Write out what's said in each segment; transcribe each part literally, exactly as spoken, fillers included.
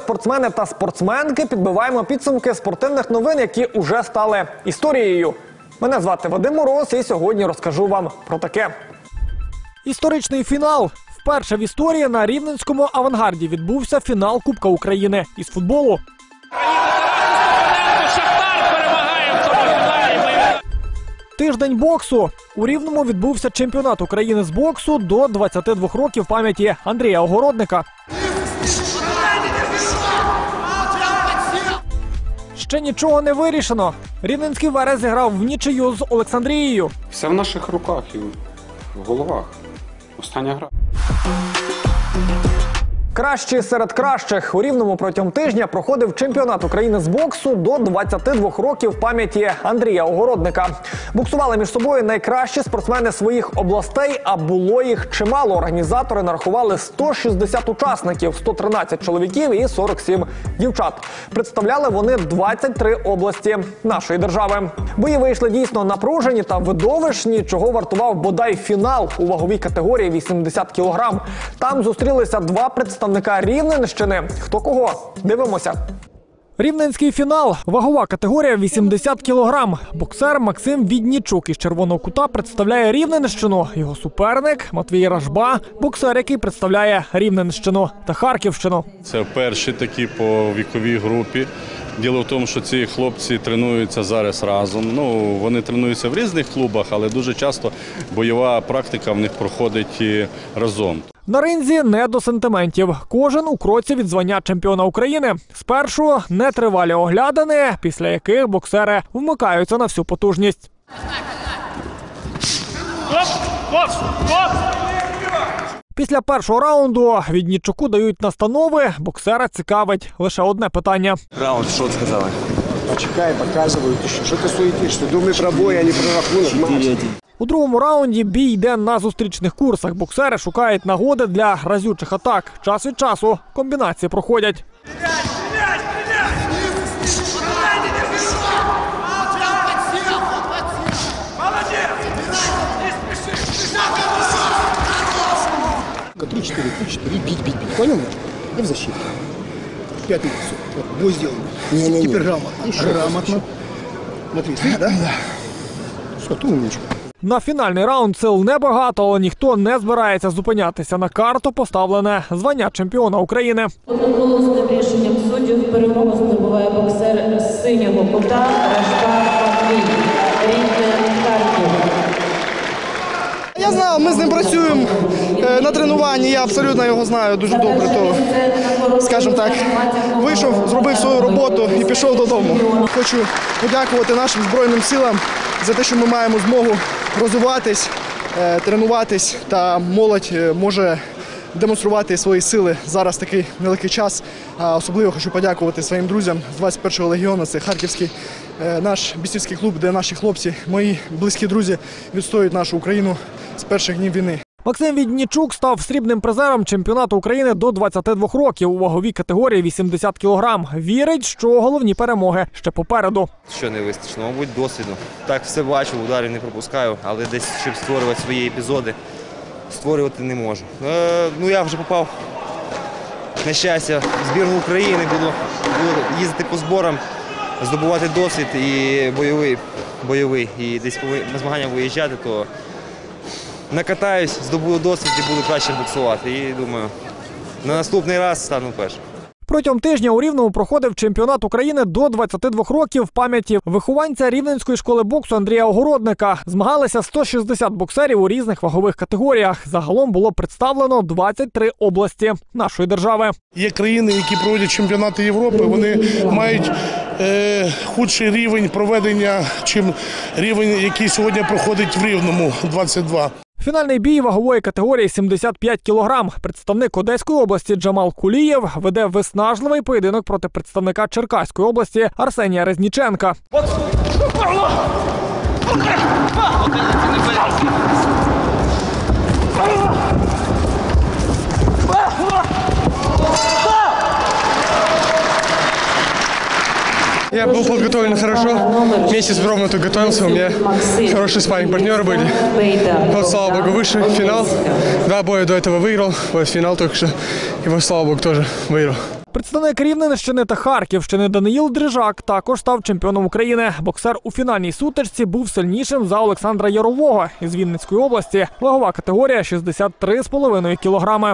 спортсмени та спортсменки, підбиваємо підсумки спортивних новин, які уже стали історією. Мене звати Вадим Мороз і сьогодні розкажу вам про таке. Історичний фінал. Вперше в історії на Рівненському авангарді відбувся фінал Кубка України із футболу. Тиждень боксу. У Рівному відбувся чемпіонат України з боксу до двадцяти двох років пам'яті Андрія Огородника. Ще нічого не вирішено. Рівненський Верес зіграв в нічию з Олександрією. Все в наших руках і в головах. Остання гра. Кращі серед кращих. У Рівному протягом тижня проходив чемпіонат України з боксу до двадцяти двох років пам'яті Андрія Огородника. Боксували між собою найкращі спортсмени своїх областей, а було їх чимало. Організатори нарахували сто шістдесят учасників, сто тринадцять чоловіків і сорок сім дівчат. Представляли вони двадцять три області нашої держави. Бої вийшли дійсно напружені та видовищні, чого вартував бодай фінал у ваговій категорії вісімдесят кілограм. Там зустрілися два представника Рівненщини. Хто кого? Дивимося. Рівненський фінал. Вагова категорія вісімдесят кілограм. Боксер Максим Віднічук із Червоного Кута представляє Рівненщину. Його суперник Матвій Ражба – боксер, який представляє Рівненщину та Харківщину. Це перші такі по віковій групі. Діло в тому, що ці хлопці тренуються зараз разом. Ну, вони тренуються в різних клубах, але дуже часто бойова практика в них проходить разом. На ринзі не до сентиментів. Кожен у кроці від звання чемпіона України. Спершу нетривалі оглядини, після яких боксери вмикаються на всю потужність. Після першого раунду Віднічуку дають настанови, боксера цікавить лише одне питання. Раунд, що сказали? Почекай, показують, що ти суетишся, думай про бой, а не про рахунок. У другому раунді бій йде на зустрічних курсах. Боксери шукають нагоди для разючих атак. Час від часу комбінації проходять. три-четыре, три-четыре, бить, бить, бить. Понял? И в защиту. Пятый. Бой сделан. Не-не-не. Теперь грамотно. Грамотно. Смотри, да? Да. Все, ты умничка. На фінальний раунд сил небагато, але ніхто не збирається зупинятися. На карту поставлене звання чемпіона України. Одноголосним рішенням суддів перемогу здобуває боксер з Синього Кута Ражба Матвій. Рівне, Харків. Я знаю, ми з ним працюємо на тренуванні, я абсолютно його знаю дуже добре, то, скажімо так, вийшов, зробив свою роботу і пішов додому. Хочу подякувати нашим Збройним силам за те, що ми маємо змогу розвиватись, тренуватись, та молодь може демонструвати свої сили. Зараз такий великий час. Особливо хочу подякувати своїм друзям з двадцять першого легіону, це Харківський наш бійцівський клуб, де наші хлопці, мої близькі друзі відстоюють нашу Україну з перших днів війни. Максим Віднічук став срібним призером чемпіонату України до двадцяти двох років у ваговій категорії вісімдесят кілограм. Вірить, що головні перемоги ще попереду. Що не вистачило? Мабуть, досвіду. Так все бачу, ударів не пропускаю, але десь, щоб створювати свої епізоди, створювати не можу. Е, ну, я вже попав, на щастя, в збірну України, буду, буду їздити по зборам, здобувати досвід і бойовий, бойовий. І десь на змагання виїжджати, то накатаюсь, здобуду досвід і буду краще боксувати. І думаю, на наступний раз стану першим. Протягом тижня у Рівному проходив чемпіонат України до двадцяти двох років в пам'яті вихованця Рівненської школи боксу Андрія Огородника. Змагалися сто шістдесят боксерів у різних вагових категоріях. Загалом було представлено двадцять три області нашої держави. Є країни, які проводять чемпіонати Європи, вони мають е, худший рівень проведення, чим рівень, який сьогодні проходить в Рівному – двадцять два. Фінальний бій вагової категорії сімдесят п'ять кілограм. Представник Одеської області Джамал Кулієв веде виснажливий поєдинок проти представника Черкаської області Арсенія Резніченка. Я был подготовлен хорошо, вместе с Бровом тут готовился, у меня хорошие спарринг-партнеры были. Вот, слава богу, вышел в финал, два боя до этого выиграл, вот финал только что, и вот, слава богу, тоже выиграл. Представник Рівненщини та Харківщини Даниїл Дрижак також став чемпіоном України. Боксер у фінальній сутичці був сильнішим за Олександра Ярового із Вінницької області. Вагова категорія шістдесят три з половиною кілограми.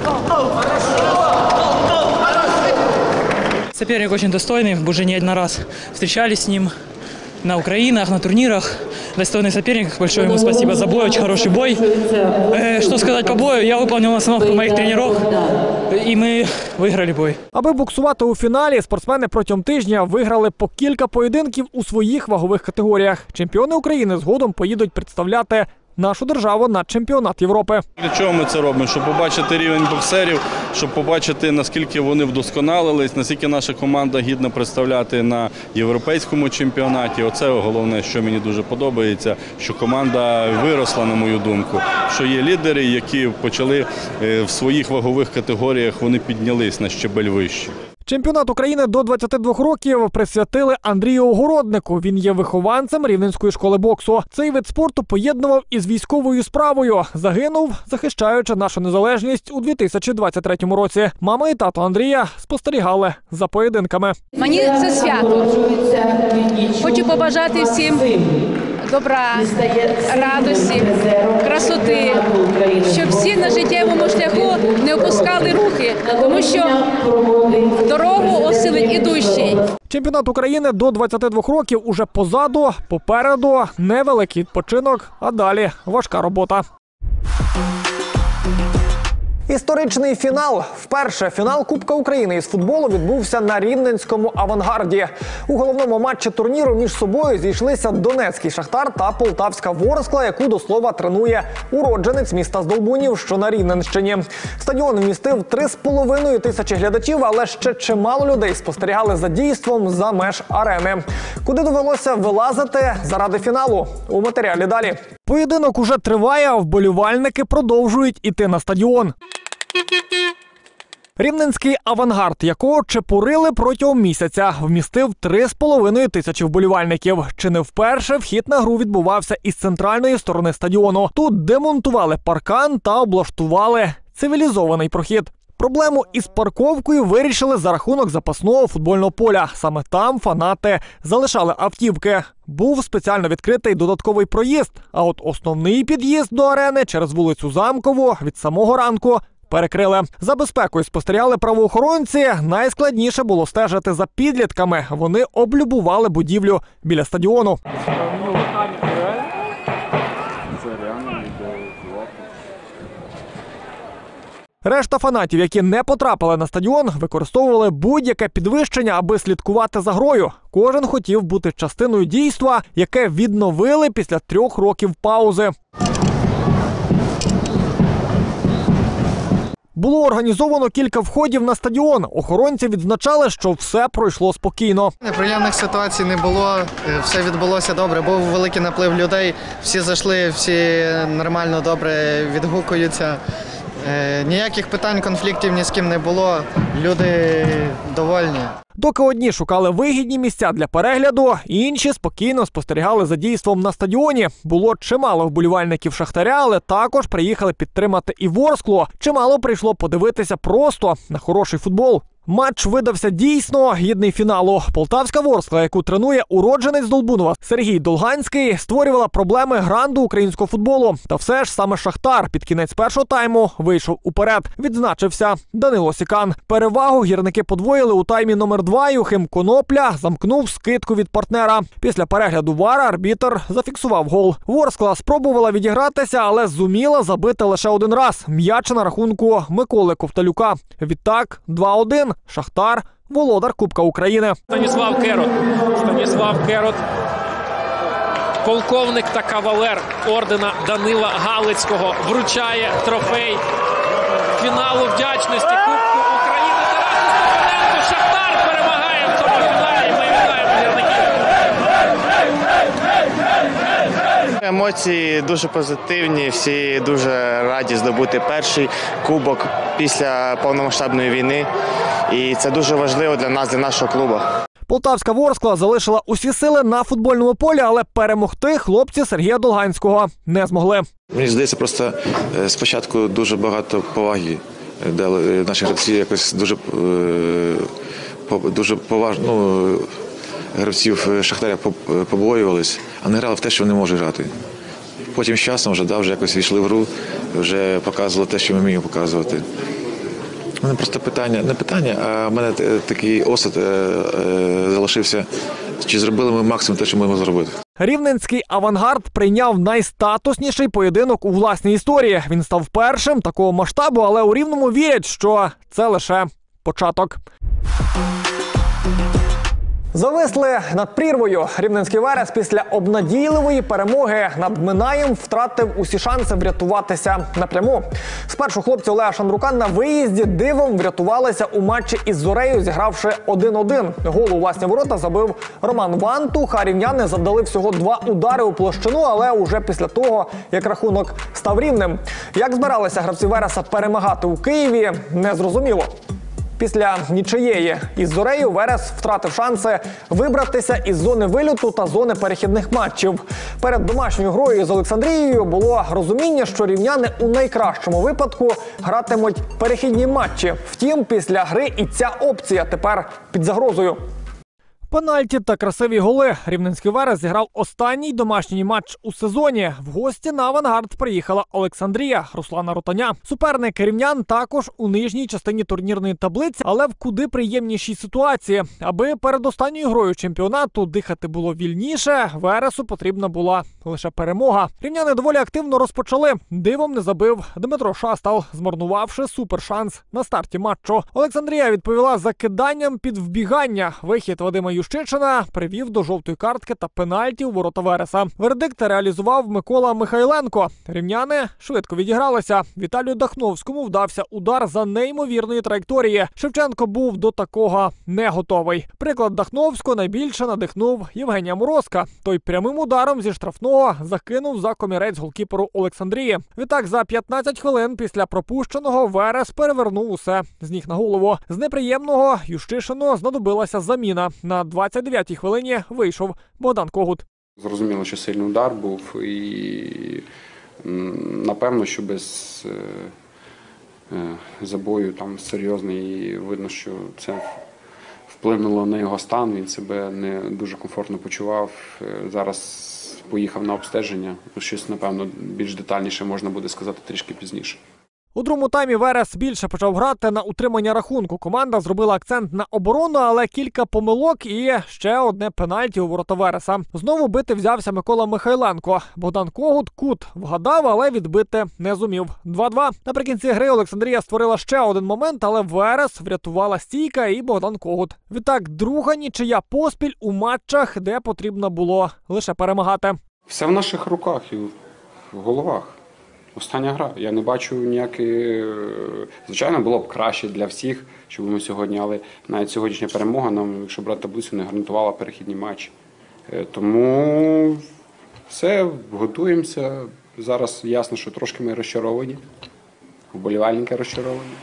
Соперник очень достойный, мы уже не один раз встречались с ним на Украинах, на турнирах. Достойный соперник, большое ему спасибо за бой, очень хороший бой. Э, что сказать по бою, я выполнил установку моих тренеров, и мы выиграли бой. Аби боксувати у фіналі, спортсмени протягом тижня виграли по кілька поєдинків у своїх вагових категоріях. Чемпіони України згодом поїдуть представляти нашу державу на чемпіонат Європи. Для чого ми це робимо? Щоб побачити рівень боксерів, щоб побачити, наскільки вони вдосконалились, наскільки наша команда гідна представляти на європейському чемпіонаті. Оце головне, що мені дуже подобається, що команда виросла, на мою думку, що є лідери, які почали в своїх вагових категоріях, вони піднялись на щебель вище. Чемпіонат України до двадцяти двох років присвятили Андрію Огороднику. Він є вихованцем Рівненської школи боксу. Цей вид спорту поєднував із військовою справою. Загинув, захищаючи нашу незалежність у дві тисячі двадцять третьому році. Мама і тато Андрія спостерігали за поєдинками. Мені це свято. Хочу побажати всім добра, радості, красоти, щоб всі на життєвому шляху не опускали руки, тому що дорогу осилить ідущий. Чемпіонат України до двадцяти двох років уже позаду, попереду невеликий відпочинок, а далі важка робота. Історичний фінал. Вперше фінал Кубка України із футболу відбувся на Рівненському «Авангарді». У головному матчі турніру між собою зійшлися Донецький «Шахтар» та Полтавська «Ворскла», яку, до слова, тренує уродженець міста Здолбунів, що на Рівненщині. Стадіон вмістив три з половиною тисячі глядачів, але ще чимало людей спостерігали за дійством за меж арени. Куди довелося вилазити заради фіналу? У матеріалі далі. Поєдинок уже триває, а вболівальники продовжують іти на стадіон. Рівненський «Авангард», якого чепурили протягом місяця, вмістив три з половиною тисячі вболівальників. Чи не вперше вхід на гру відбувався із центральної сторони стадіону. Тут демонтували паркан та облаштували цивілізований прохід. Проблему із парковкою вирішили за рахунок запасного футбольного поля. Саме там фанати залишали автівки. Був спеціально відкритий додатковий проїзд, а от основний під'їзд до арени через вулицю Замкову від самого ранку перекрили. За безпекою спостерігали правоохоронці. Найскладніше було стежити за підлітками. Вони облюбували будівлю біля стадіону. Решта фанатів, які не потрапили на стадіон, використовували будь-яке підвищення, аби слідкувати за грою. Кожен хотів бути частиною дійства, яке відновили після трьох років паузи. Було організовано кілька входів на стадіон. Охоронці відзначали, що все пройшло спокійно. Неприємних ситуацій не було, все відбулося добре. Був великий наплив людей, всі зайшли, всі нормально, добре відгукуються. Ніяких питань, конфліктів ні з ким не було, люди довольні. Доки одні шукали вигідні місця для перегляду, інші спокійно спостерігали за дійством на стадіоні. Було чимало вболівальників «Шахтаря», але також приїхали підтримати і «Ворсклу». Чимало прийшло подивитися просто на хороший футбол. Матч видався дійсно гідний фіналу. Полтавська «Ворскла», яку тренує уродженець Здолбунова Сергій Долганський, створювала проблеми гранду українського футболу. Та все ж саме «Шахтар» під кінець першого тайму вийшов уперед. Відзначився Данило Сікан. Перевагу гірники подвоїли у таймі номер два. Юхим Конопля замкнув скидку від партнера. Після перегляду вара арбітр зафіксував гол. «Ворскла» спробувала відігратися, але зуміла забити лише один раз. М'яч на рахунку Миколи Ковталюка. Відтак два один. «Шахтар» – володар Кубка України. Станіслав Керот. Станіслав Керот. Полковник та кавалер ордена Данила Галицького вручає трофей фіналу вдячності Кубку України. Тарасу Степаненко. «Шахтар» перемагає в цьому фіналі. Ми вітаємо гірників. Емоції дуже позитивні, всі дуже раді здобути перший кубок після повномасштабної війни. І це дуже важливо для нас, для нашого клубу. Полтавська «Ворскла» залишила усі сили на футбольному полі, але перемогти хлопці Сергія Долганського не змогли. Мені здається, просто спочатку дуже багато поваги дали наші гравці якось дуже, дуже поважно, ну, гравців Шахтаря побоювались, а не грали в те, що вони можуть грати. Потім з часом вже, да, вже якось війшли в гру, вже показували те, що ми вміємо показувати. У мене просто питання, не питання, а в мене такий осад залишився, чи зробили ми максимум те, що ми могли зробити. Рівненський «Авангард» прийняв найстатусніший поєдинок у власній історії. Він став першим такого масштабу, але у Рівному вірять, що це лише початок. Зависли над прірвою. Рівненський «Верес» після обнадійливої перемоги над Минаєм втратив усі шанси врятуватися напряму. Спершу хлопці Олега Шандрука на виїзді дивом врятувалися у матчі із «Зорею», зігравши один-один. Гол у власні ворота забив Роман Вантух, а рівняни завдали всього два удари у площину, але уже після того, як рахунок став рівним. Як збиралися гравці «Вереса» перемагати у Києві, не зрозуміло. Після нічиєї із «Зорею» Верес втратив шанси вибратися із зони вильоту та зони перехідних матчів. Перед домашньою грою з Олександрією було розуміння, що рівняни у найкращому випадку гратимуть перехідні матчі. Втім, після гри і ця опція тепер під загрозою. Пенальті та красиві голи. Рівненський «Верес» зіграв останній домашній матч у сезоні. В гості на «Авангард» приїхала Олександрія Руслана Ротаня. Суперник рівнян також у нижній частині турнірної таблиці, але в куди приємнішій ситуації. Аби перед останньою грою чемпіонату дихати було вільніше, «Вересу» потрібна була лише перемога. Рівняни доволі активно розпочали. Дивом не забив Дмитро Шастал, змарнувавши супершанс на старті матчу. Олександрія відповіла закиданням під вбігання. Вихід Вадима Ющишина привів до жовтої картки та пенальті у ворота «Вереса». Вердикт реалізував Микола Михайленко. Рівняни швидко відігралися. Віталію Дахновському вдався удар за неймовірної траєкторії. Шевченко був до такого не готовий. Приклад Дахновського найбільше надихнув Євгенія Морозка. Той прямим ударом зі штрафного закинув за комірець голкіперу Олександрії. Відтак за п'ятнадцять хвилин після пропущеного «Верес» перевернув усе з ніг на голову. З неприємного Ющишину знадобилася заміна. На двадцять дев'ятій хвилині вийшов Богдан Когут. Зрозуміло, що сильний удар був і напевно, що без забою там серйозний, і видно, що це вплинуло на його стан, він себе не дуже комфортно почував. Зараз поїхав на обстеження, щось, напевно, більш детальніше можна буде сказати трішки пізніше. У другому таймі «Верес» більше почав грати на утримання рахунку. Команда зробила акцент на оборону, але кілька помилок і ще одне пенальті у ворота «Вереса». Знову бити взявся Микола Михайленко. Богдан Когут кут вгадав, але відбити не зумів. два-два. Наприкінці гри Олександрія створила ще один момент, але «Верес» врятувала стійка і Богдан Когут. Відтак друга нічия поспіль у матчах, де потрібно було лише перемагати. Все в наших руках і в головах. Остання гра. Я не бачу ніякої... Звичайно, було б краще для всіх, щоб ми сьогодні, але навіть сьогоднішня перемога нам, якщо брати таблицю, не гарантувала перехідні матчі. Тому все, готуємося. Зараз ясно, що трошки ми розчаровані, вболівальники розчаровані.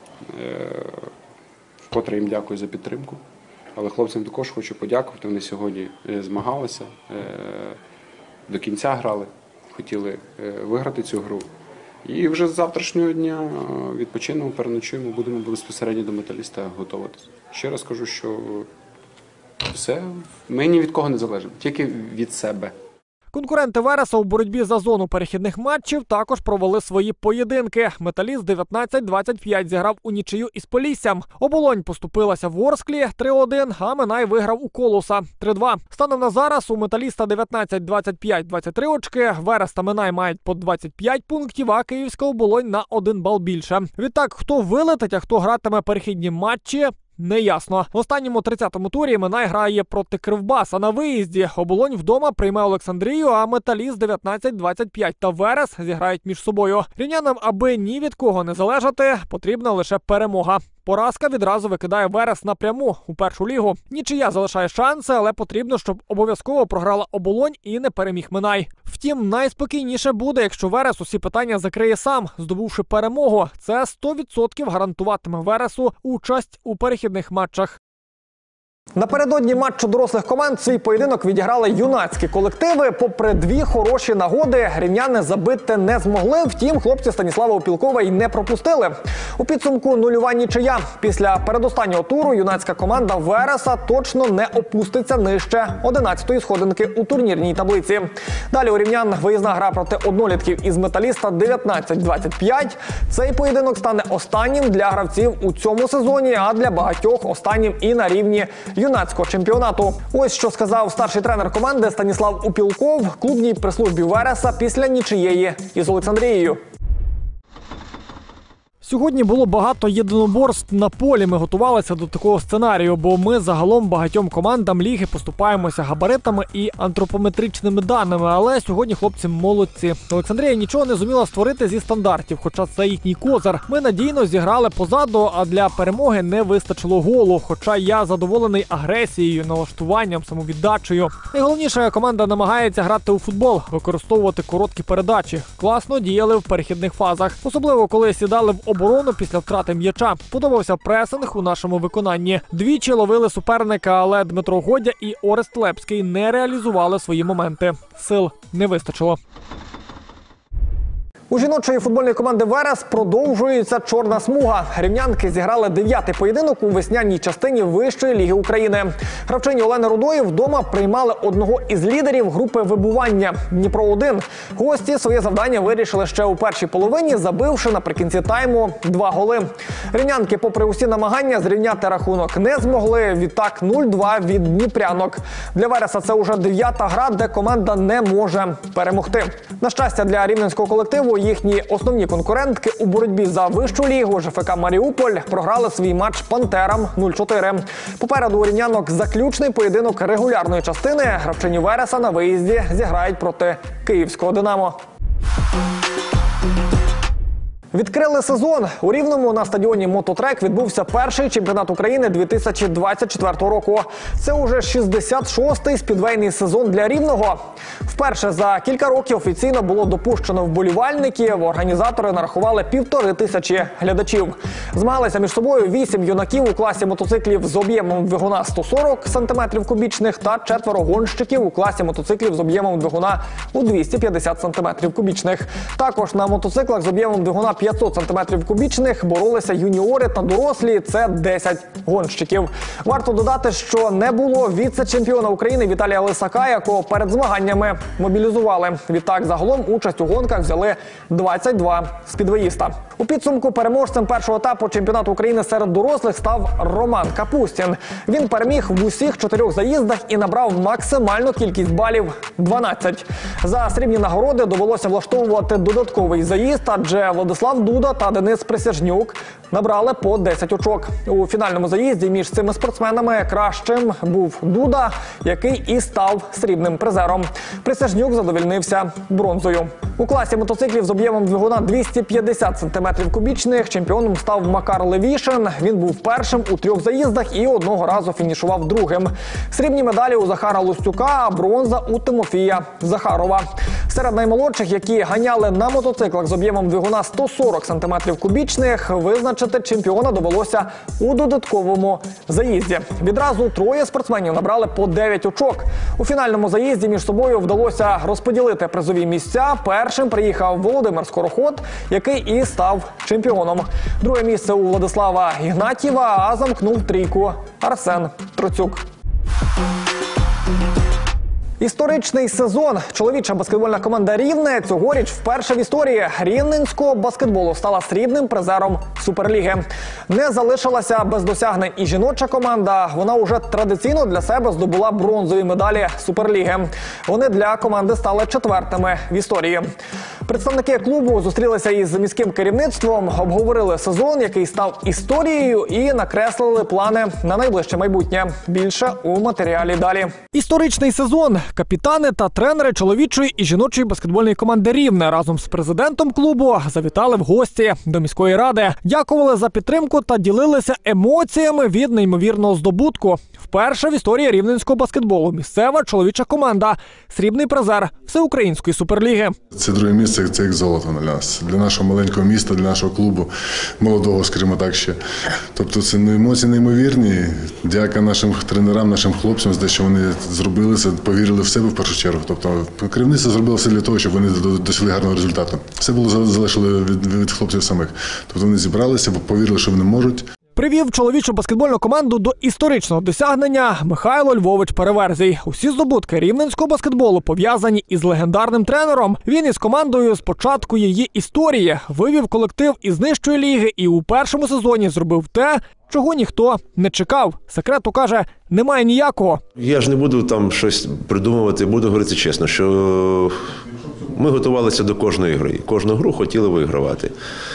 Вкотре їм дякую за підтримку. Але хлопцям також хочу подякувати, вони сьогодні змагалися, до кінця грали. Хотіли виграти цю гру. І вже з завтрашнього дня відпочинемо, переночуємо, будемо безпосередньо до «Металіста» готуватися. Ще раз кажу, що все, ми ні від кого не залежимо, тільки від себе. Конкуренти «Вереса» у боротьбі за зону перехідних матчів також провели свої поєдинки. «Металіст» дев'ятнадцять двадцять п'ять зіграв у нічию із «Поліссям». «Оболонь» поступилася в Ворсклі три-один, а «Минай» виграв у «Колоса» три-два. Станом на зараз у «Металіста» дев'ятнадцять двадцять п'ять двадцять три очки, «Верес» та «Минай» мають по двадцять п'ять пунктів, а київська «Оболонь» на один бал більше. Відтак, хто вилетить, а хто гратиме перехідні матчі – неясно. В останньому тридцятому турі «Минай» грає проти «Кривбаса» на виїзді. «Оболонь» вдома прийме Олександрію, а «Металіст» дев'ятнадцять двадцять п'ять та «Верес» зіграють між собою. Рівнянам, аби ні від кого не залежати, потрібна лише перемога. Поразка відразу викидає «Верес» напряму у першу лігу. Нічия залишає шанси, але потрібно, щоб обов'язково програла «Оболонь» і не переміг «Минай». Втім, найспокійніше буде, якщо «Верес» усі питання закриє сам, здобувши перемогу. Це сто відсотків гарантуватиме «Вересу» участь у перехідних матчах. Напередодні матчу дорослих команд свій поєдинок відіграли юнацькі колективи. Попри дві хороші нагоди, рівняни забити не змогли. Втім, хлопці Станіслава Упілкова й не пропустили. У підсумку нульова нічия. Після передостаннього туру юнацька команда Вереса точно не опуститься нижче одинадцятої сходинки у турнірній таблиці. Далі у рівнян виїзна гра проти однолітків із Металіста дев'ятнадцять двадцять п'ять. Цей поєдинок стане останнім для гравців у цьому сезоні, а для багатьох останнім і на рівні юнацького чемпіонату. Ось що сказав старший тренер команди Станіслав Упілков клубній прес-службі Вереса після нічиєї із Олександрією. Сьогодні було багато єдиноборств на полі. Ми готувалися до такого сценарію, бо ми загалом багатьом командам ліги поступаємося габаритами і антропометричними даними. Але сьогодні хлопці молодці. Олександрія нічого не зуміла створити зі стандартів, хоча це їхній козир. Ми надійно зіграли позаду, а для перемоги не вистачило голу. Хоча я задоволений агресією, налаштуванням, самовіддачею. Найголовніше, команда намагається грати у футбол, використовувати короткі передачі. Класно діяли в перехідних фазах. Особливо, коли сідали в оборону після втрати м'яча. Подобався пресинг у нашому виконанні. Двічі ловили суперника, але Дмитро Годя і Орест Лепський не реалізували свої моменти. Сил не вистачило. У жіночої футбольної команди «Верес» продовжується чорна смуга. Рівнянки зіграли дев'ятий поєдинок у весняній частині Вищої ліги України. Гравчині Олени Рудої вдома приймали одного із лідерів групи вибування – Дніпро один. Гості своє завдання вирішили ще у першій половині, забивши наприкінці тайму два голи. Рівнянки, попри усі намагання, зрівняти рахунок не змогли. Відтак нуль-два від дніпрянок. Для «Вереса» це уже дев'ята гра, де команда не може перемогти. На щастя, для рівненського колективу їхні основні конкурентки у боротьбі за вищу лігу ЖФК «Маріуполь» програли свій матч «Пантерам» нуль-чотири. Попереду у рівнянок заключний поєдинок регулярної частини. Гравчині «Вереса» на виїзді зіграють проти київського «Динамо». Відкрили сезон. У Рівному на стадіоні «Мототрек» відбувся перший чемпіонат України дві тисячі двадцять четвертого року. Це уже шістдесят шостий спідвейний сезон для Рівного. Вперше за кілька років офіційно було допущено вболівальників. Організатори нарахували півтори тисячі глядачів. Змагалися між собою вісім юнаків у класі мотоциклів з об'ємом двигуна сто сорок сантиметрів кубічних та четверо гонщиків у класі мотоциклів з об'ємом двигуна у двісті п'ятдесят сантиметрів кубічних. Також на мотоциклах з об'ємом двигуна п'ятсот сантиметрів кубічних боролися юніори та дорослі – це десять гонщиків. Варто додати, що не було віце-чемпіона України Віталія Лисака, якого перед змаганнями мобілізували. Відтак, загалом участь у гонках взяли двадцять два спідвеїста. У підсумку переможцем першого етапу чемпіонату України серед дорослих став Роман Капустін. Він переміг в усіх чотирьох заїздах і набрав максимальну кількість балів – дванадцять. За срібні нагороди довелося влаштовувати додатковий заїзд, адже Владислав Дуда та Денис Присяжнюк набрали по десять очок. У фінальному заїзді між цими спортсменами кращим був Дуда, який і став срібним призером. Присяжнюк задовольнився бронзою. У класі мотоциклів з об'ємом двигуна двісті п'ятдесят сантиметрів кубічних чемпіоном став Макар Левішин. Він був першим у трьох заїздах і одного разу фінішував другим. Срібні медалі у Захара Лустюка, а бронза у Тимофія Захарова. Серед наймолодших, які ганяли на мотоциклах з об'ємом двигуна сто сорок сантиметрів кубічних, визначити чемпіона довелося у додатковому заїзді. Відразу троє спортсменів набрали по дев'ять очок. У фінальному заїзді між собою вдалося розподілити призові місця. Першим приїхав Володимир Скороход, який і став чемпіоном. Друге місце у Владислава Ігнатьєва, а замкнув трійку Арсен Троцюк. Історичний сезон. Чоловіча баскетбольна команда «Рівне» цьогоріч вперше в історії рівненського баскетболу стала срібним призером Суперліги. Не залишилася без досягнень і жіноча команда. Вона уже традиційно для себе здобула бронзові медалі Суперліги. Вони для команди стали четвертими в історії. Представники клубу зустрілися із міським керівництвом, обговорили сезон, який став історією, і накреслили плани на найближче майбутнє. Більше у матеріалі далі. Історичний сезон. капітани та тренери чоловічої і жіночої баскетбольної команди «Рівне» разом з президентом клубу завітали в гості до міської ради. Дякували за підтримку та ділилися емоціями від неймовірного здобутку. Вперше в історії рівненського баскетболу місцева чоловіча команда – срібний призер Всеукраїнської суперліги. Це друге місце, це як золото для нас, для нашого маленького міста, для нашого клубу, молодого, скажімо так, ще. Тобто це емоції неймовірні. Дяка нашим тренерам, нашим хлопцям за те, що вони зробили це, повірили в себе в першу чергу. Тобто керівництво зробило все для того, щоб вони досягли гарного результату. Все було залежало від, від хлопців самих. Тобто вони зібралися, повірили, що вони можуть. Привів чоловічу баскетбольну команду до історичного досягнення Михайло Львович Переверзій. Усі здобутки рівненського баскетболу пов'язані із легендарним тренером. Він із командою з початку її історії вивів колектив із нижчої ліги і у першому сезоні зробив те, чого ніхто не чекав. Секрету, каже, немає ніякого. Я ж не буду там щось придумувати, буду говорити чесно, що ми готувалися до кожної гри. Кожну гру хотіли вигравати.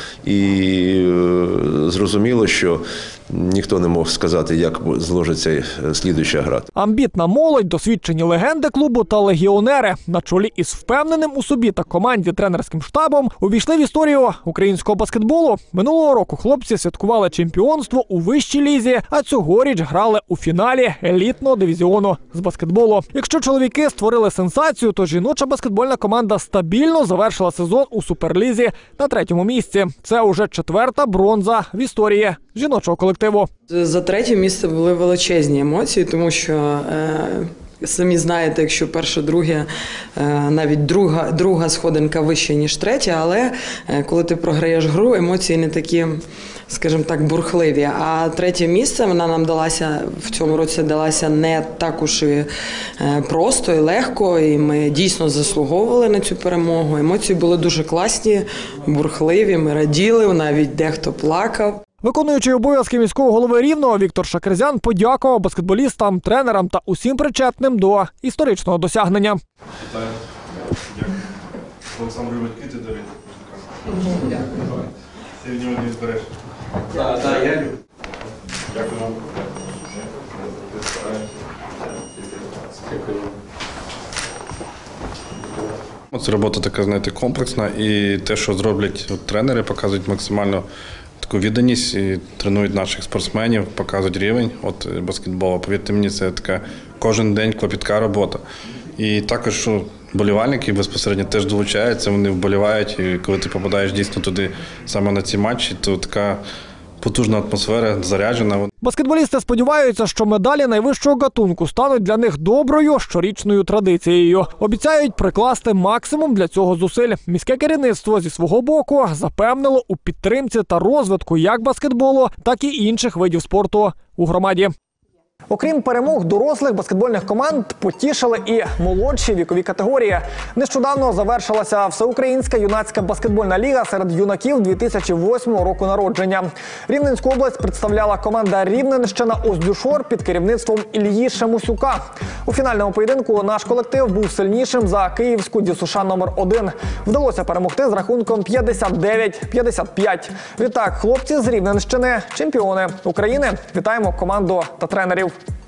І зрозуміло, що ніхто не мог сказати, як зложиться слідуюча гра. Амбітна молодь, досвідчені легенди клубу та легіонери на чолі із впевненим у собі та команді тренерським штабом увійшли в історію українського баскетболу. Минулого року хлопці святкували чемпіонство у вищій лізі, а цьогоріч грали у фіналі елітного дивізіону з баскетболу. Якщо чоловіки створили сенсацію, то жіноча баскетбольна команда стабільно завершила сезон у суперлізі на третьому місці. Це уже четверта бронза в історії жіночого колективу. За третє місце були величезні емоції, тому що е, самі знаєте, якщо перше, друге, е, навіть друга, друга сходинка вища, ніж третя, але е, коли ти програєш гру, емоції не такі, скажімо так, бурхливі. А третє місце, вона нам далася, в цьому році далася не так уж і просто і легко, і ми дійсно заслуговували на цю перемогу. Емоції були дуже класні, бурхливі, ми раділи, навіть дехто плакав. Виконуючий обов'язки міського голови Рівного Віктор Шакерзян подякував баскетболістам, тренерам та усім причетним до історичного досягнення. Вітаю. Дякую. Олександру батьки ти дарить. Дякую. Ти в нього не збереш. Так, так, я люблю. Дякую вам. Це робота така, знаєте, комплексна, і те, що зроблять от, тренери, показують максимально таку відданість і тренують наших спортсменів, показують рівень от, баскетболу. Повірте мені, це така кожен день клопітка робота. І також що, вболівальники безпосередньо теж долучаються, вони вболівають, і коли ти попадаєш дійсно туди, саме на ці матчі, то така потужна атмосфера, заряджена. Баскетболісти сподіваються, що медалі найвищого гатунку стануть для них доброю щорічною традицією. Обіцяють прикласти максимум для цього зусиль. Міське керівництво зі свого боку запевнило у підтримці та розвитку як баскетболу, так і інших видів спорту у громаді. Окрім перемог дорослих баскетбольних команд, потішили і молодші вікові категорії. Нещодавно завершилася Всеукраїнська юнацька баскетбольна ліга серед юнаків дві тисячі восьмого року народження. Рівненську область представляла команда «Рівненщина Оздюшор» під керівництвом Іллі Шемусюка. У фінальному поєдинку наш колектив був сильнішим за київську ДЮСШ номер один. Вдалося перемогти з рахунком п'ятдесят дев'ять п'ятдесят п'ять. Відтак, хлопці з Рівненщини – чемпіони України. Вітаємо команду та тренерів.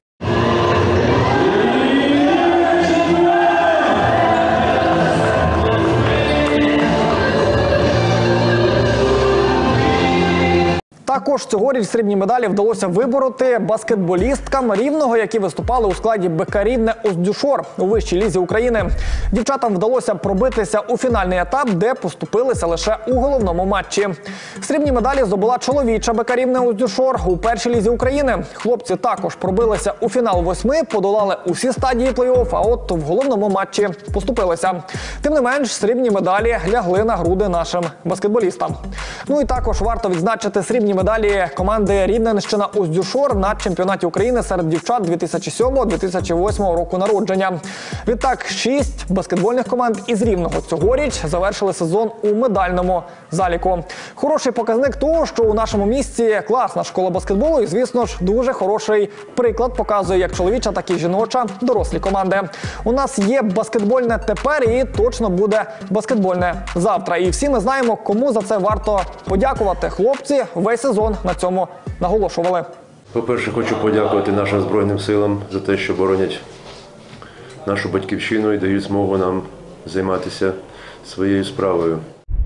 Також цьогоріч срібні медалі вдалося вибороти баскетболісткам Рівного, які виступали у складі БК «Рівне Оздюшор» у вищій лізі України. Дівчатам вдалося пробитися у фінальний етап, де поступилися лише у головному матчі. Срібні медалі здобула чоловіча БК «Рівне Оздюшор» у першій лізі України. Хлопці також пробилися у фінал восьми, подолали усі стадії плей-офф, а от в головному матчі поступилися. Тим не менш, срібні медалі лягли на груди нашим баскетболістам. Ну і також варто відзначити срібні медалі команди «Рівненщина Оздюшор» на чемпіонаті України серед дівчат дві тисячі сьомого - дві тисячі восьмого року народження. Відтак, шість баскетбольних команд із Рівного цьогоріч завершили сезон у медальному заліку. Хороший показник того, що у нашому місті класна школа баскетболу і, звісно ж, дуже хороший приклад показує як чоловіча, так і жіноча дорослі команди. У нас є баскетбольне тепер і точно буде баскетбольне завтра. І всі ми знаємо, кому за це варто подякувати. Хлопці весь сезон на цьому наголошували. По-перше, хочу подякувати нашим Збройним силам за те, що боронять нашу батьківщину і дають змогу нам займатися своєю справою.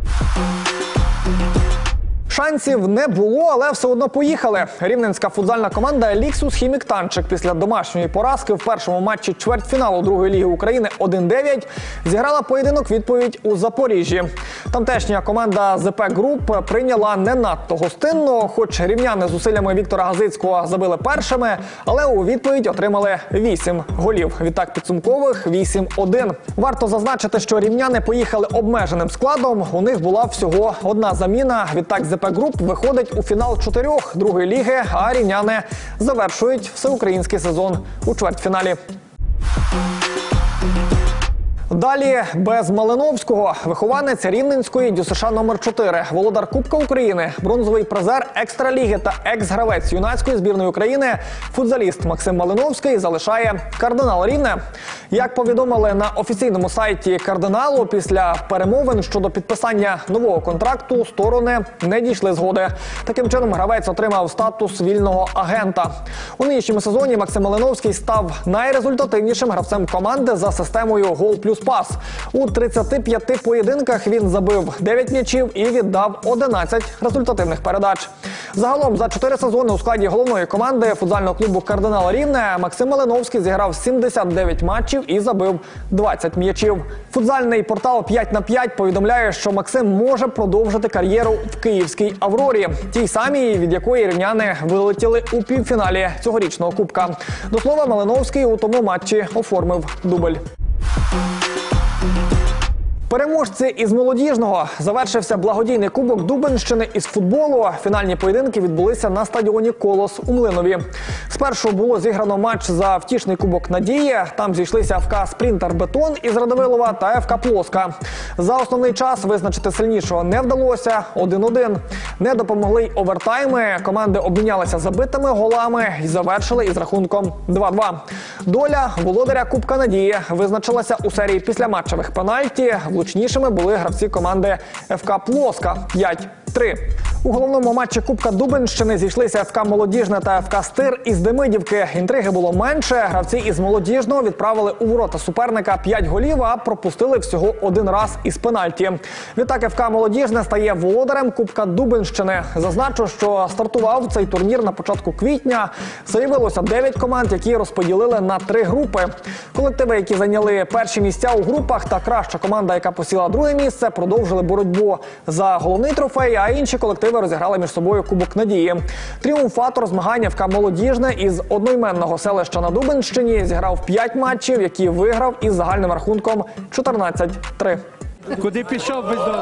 Шансів не було, але все одно поїхали. Рівненська футзальна команда «Еліксус Хімік-Танчик» після домашньої поразки в першому матчі чвертьфіналу другої ліги України один дев'ять зіграла поєдинок відповідь у Запоріжжі. Тамтешня команда «зе пе Груп» прийняла не надто гостинно, хоч рівняни з зусиллями Віктора Газицького забили першими, але у відповідь отримали вісім голів. Відтак підсумкових вісім один. Варто зазначити, що рівняни поїхали обмеженим складом, у них була всього одна заміна. Відтак «зе пе Груп» виходить у фінал чотирьох другої ліги, а рівняни завершують всеукраїнський сезон у чвертьфіналі. Далі без Малиновського. Вихованець Рівненської ді ес еш а номер чотири, володар Кубка України, бронзовий призер Екстраліги та екс-гравець юнацької збірної України, футзаліст Максим Малиновський залишає «Кардинал Рівне». Як повідомили на офіційному сайті «Кардиналу», після перемовин щодо підписання нового контракту сторони не дійшли згоди. Таким чином гравець отримав статус вільного агента. У нинішньому сезоні Максим Малиновський став найрезультативнішим гравцем команди за системою «Гол плюс пас». У тридцяти п'яти поєдинках він забив дев'ять м'ячів і віддав одинадцять результативних передач. Загалом за чотири сезони у складі головної команди футзального клубу «Кардинал Рівне» Максим Малиновський зіграв сімдесят дев'ять матчів і забив двадцять м'ячів. Футзальний портал п'ять на п'ять повідомляє, що Максим може продовжити кар'єру в київській «Аврорі», тій самій, від якої рівняни вилетіли у півфіналі цьогорічного кубка. До слова, Малиновський у тому матчі оформив дубль. Переможці із молодіжного. Завершився благодійний кубок Дубенщини із футболу. Фінальні поєдинки відбулися на стадіоні «Колос» у Млинові. Спершу було зіграно матч за втішний кубок «Надії». Там зійшлися еф ка «Спринтер Бетон» із Радивилова та еф ка «Плоска». За основний час визначити сильнішого не вдалося – один один. Не допомогли й овертайми. Команди обмінялися забитими голами і завершили із рахунком два два. Доля володаря Кубка Надії визначилася у серії післяматчевих пенальті. Влучнішими були гравці команди еф ка «Плоска» п'ять три. У головному матчі Кубка Дубенщини зійшлися еф ка «Молодіжне» та еф ка «Стир» із Демидівки. Інтриги було менше. Гравці із «Молодіжного» відправили у ворота суперника п'ять голів, а пропустили всього один раз із пенальті. Відтак еф ка «Молодіжне» стає володарем Кубка Дубенщини. Зазначу, що стартував цей турнір на початку квітня. Заявилося дев'ять команд, які розподілили на три групи. Колективи, які зайняли перші місця у групах, та краща команда, яка посіла друге місце, продовжили боротьбу за головний трофей, а інші колективи розіграли між собою Кубок Надії. Тріумфатор змагання еф ка «Молодіжне» із одноіменного селища на Дубенщині зіграв п'ять матчів, які виграв із загальним рахунком чотирнадцять три. Куди пішов без дозволу?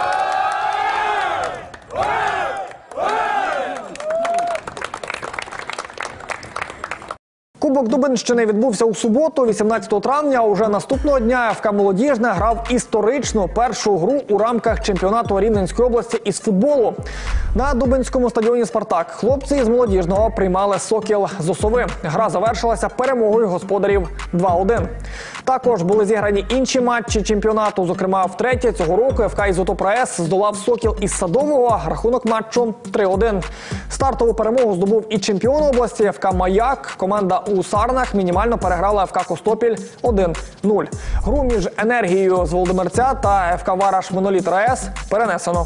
Кубок Дубенщини відбувся у суботу, вісімнадцятого травня. Уже наступного дня еф ка «Молодіжне» грав історичну першу гру у рамках чемпіонату Рівненської області із футболу. На Дубенському стадіоні «Спартак» хлопці із «Молодіжного» приймали «Сокіл» з Осови. Гра завершилася перемогою господарів два один. Також були зіграні інші матчі чемпіонату. Зокрема, втретє цього року еф ка «Ізотоп-РаЕС» здолав «Сокіл» із Садового. Рахунок матчу три один. Стартову перемогу здобув і чемпіон області еф ка «Маяк». Команда у Сарнах мінімально переграла еф ка «Костопіль» один нуль. Гру між «Енергією» з Володимирця та еф ка «Вараш Моноліт-РаЕС» перенесено.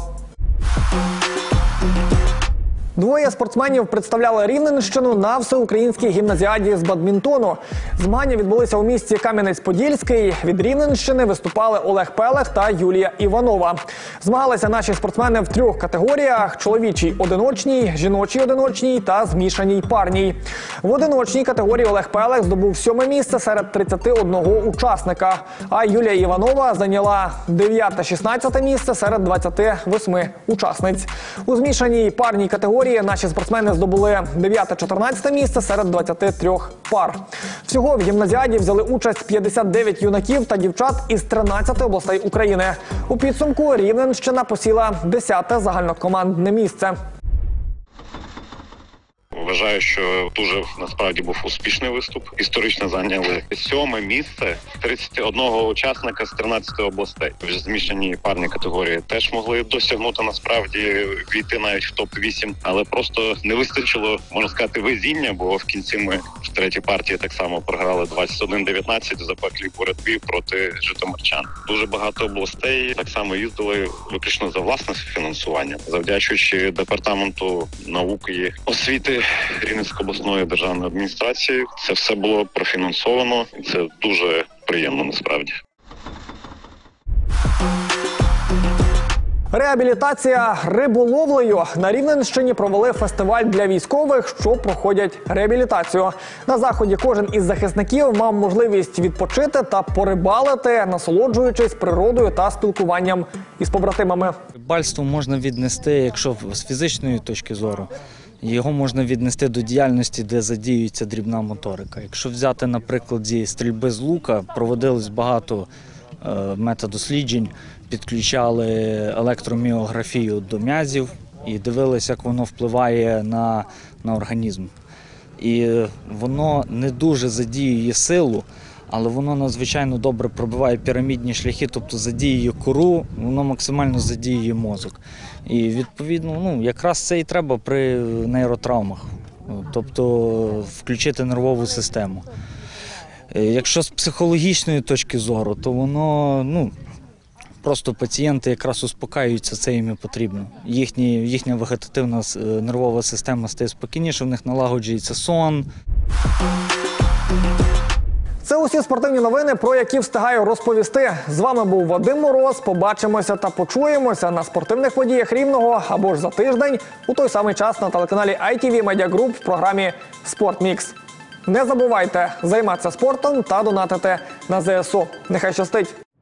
Двоє спортсменів представляли Рівненщину на всеукраїнській гімназіаді з бадмінтону. Змагання відбулися у місті Кам'янець-Подільський. Від Рівненщини виступали Олег Пелех та Юлія Іванова. Змагалися наші спортсмени в трьох категоріях – чоловічій одиночній, жіночій одиночній та змішаній парній. В одиночній категорії Олег Пелех здобув сьоме місце серед тридцяти одного учасника, а Юлія Іванова зайняла дев'яте-шістнадцяте місце серед двадцяти восьми учасниць. У змішаній парній категорії наші спортсмени здобули дев'яте-чотирнадцяте місце серед двадцяти трьох пар. Всього в гімназіаді взяли участь п'ятдесят дев'ять юнаків та дівчат із тринадцяти областей України. У підсумку Рівненщина посіла десяте загальнокомандне місце. Вважаю, що дуже насправді був успішний виступ. Історично зайняли сьоме місце тридцять одного учасника з тринадцяти областей. Вже змішані парні категорії теж могли досягнути насправді війти навіть в топ вісім, але просто не вистачило, можна сказати, везіння, бо в кінці ми в третій партії так само програли двадцять один дев'ятнадцять в запеклій боротьбі проти житомирчан. Дуже багато областей так само їздили виключно за власне фінансування, завдячуючи департаменту науки і освіти Рівненської обласної державної адміністрації. Це все було профінансовано, і це дуже приємно насправді. Реабілітація риболовлею. На Рівненщині провели фестиваль для військових, що проходять реабілітацію. На заході кожен із захисників мав можливість відпочити та порибалити, насолоджуючись природою та спілкуванням із побратимами. Рибальство можна віднести, якщо з фізичної точки зору, його можна віднести до діяльності, де задіюється дрібна моторика. Якщо взяти, наприклад, зі стрільби з лука, проводилось багато е, метадосліджень, підключали електроміографію до м'язів і дивилися, як воно впливає на, на організм. І воно не дуже задіює силу, але воно надзвичайно добре пробиває пірамідні шляхи, тобто задіює кору, воно максимально задіює мозок. І відповідно, ну, якраз це і треба при нейротравмах, тобто включити нервову систему. Якщо з психологічної точки зору, то воно, ну, просто пацієнти якраз успокаюються, це їм і потрібно. Їхні, їхня вегетативна нервова система стає спокійніше, в них налагоджується сон. Це усі спортивні новини, про які встигаю розповісти. З вами був Вадим Мороз. Побачимося та почуємося на спортивних подіях Рівного або ж за тиждень у той самий час на телеканалі ай ті ві Media Group в програмі «Спортмікс». Не забувайте займатися спортом та донатити на зе ес у. Нехай щастить!